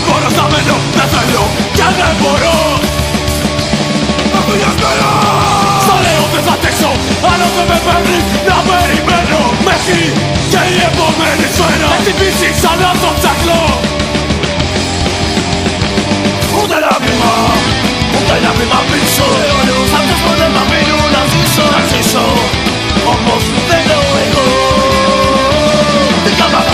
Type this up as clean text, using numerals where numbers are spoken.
μπορώ θα μένω, δεν θέλω και δεν μπορώ. Αφιλιασμένο στα λέω δεν θα τρέξω, άλλο δεν με παίρνει να περιμένω μέχρι και η επόμενη σφαίρα με χτυπήσει ξανά στο ψάχνω. Ούτε ένα βήμα, ούτε ένα βήμα πίσω. Όλους αυτούς που δεν μ' αφήνουν να ζήσω, να ζήσω. Όμως θέλω εγώ την καμπάνα.